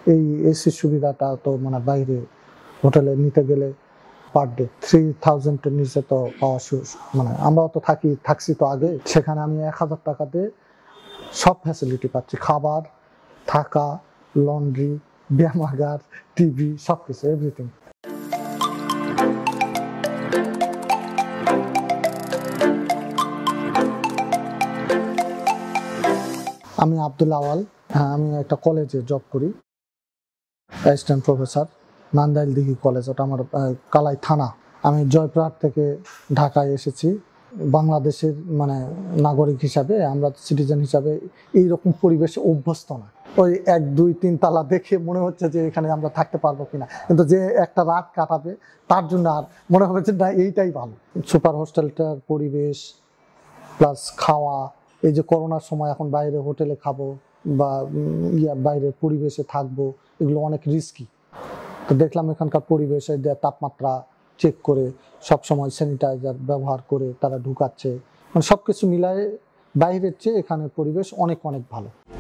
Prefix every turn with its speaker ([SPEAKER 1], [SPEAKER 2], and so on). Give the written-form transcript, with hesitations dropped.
[SPEAKER 1] এই এসি সুবিধাটা তো মানে বাইরে হোটেলে নিতে গেলে পার ডে 3000-এর নিচে তো পাওয়া মানে আমরাও তো থাকছি তো আগে, সেখানে আমি 1000 টাকাতে সব ফ্যাসিলিটি পাচ্ছি, খাবার, থাকা, লন্ড্রি, ব্যায়ামাগার, টিভি, সবকিছু, এভরিথিং। আমি আব্দুল আওয়াল, আমি একটা কলেজে জব করি, assistant professor, Nandail Dighi college, ওটা আমার কালাই থানা। আমি জয়পুরহাট থেকে ঢাকায় এসেছি। বাংলাদেশের মানে নাগরিক হিসাবে, আমরা সিটিজেন হিসাবে এইরকম পরিবেশে অভ্যস্ত না। ওই 1, 2, 3 তালা দেখে মনে হচ্ছে যে এখানে আমরা থাকতে পারবো কিনা, কিন্তু যে একটা রাত কাটাবে তার জন্য আর মনে হবে যে না, এইটাই ভালো। সুপার হোস্টেলটার পরিবেশ প্লাস খাওয়া, এই যে করোনার সময় এখন বাইরে হোটেলে খাবো বা বাইরের পরিবেশে থাকবো, এগুলো অনেক রিস্কি। তো দেখলাম এখানকার পরিবেশে তাপমাত্রা চেক করে সবসময় স্যানিটাইজার ব্যবহার করে তারা ঢুকাচ্ছে, মানে সবকিছু মিলায়ে বাইরের চেয়ে এখানের পরিবেশ অনেক ভালো।